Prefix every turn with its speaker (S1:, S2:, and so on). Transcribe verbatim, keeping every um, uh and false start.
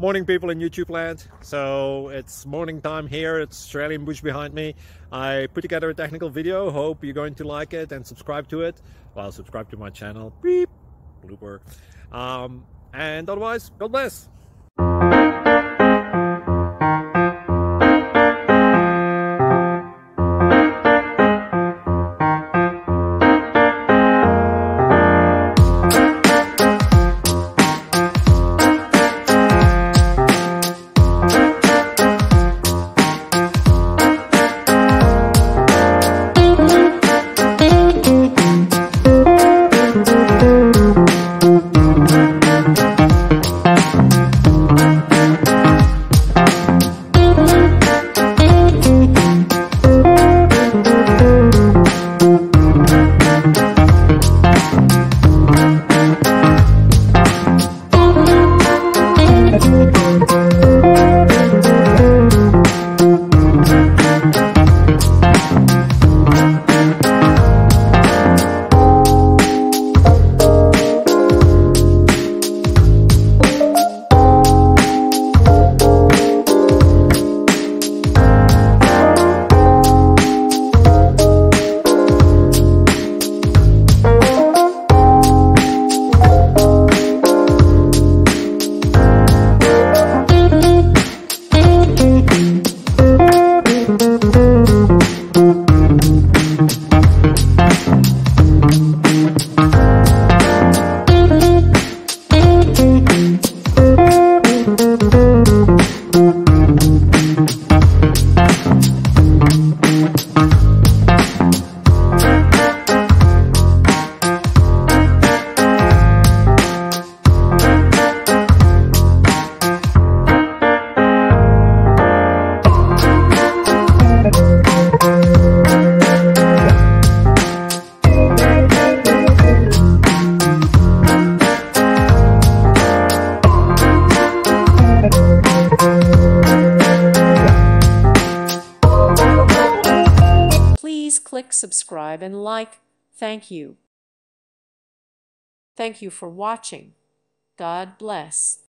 S1: Morning, people in YouTube land. So it's morning time here. It's Australian bush behind me. I put together a technical video. Hope you're going to like it and subscribe to it. Well, subscribe to my channel. Beep. Blooper. Um, and otherwise, God bless.
S2: Please click subscribe and like. Thank you. Thank you for watching. God bless.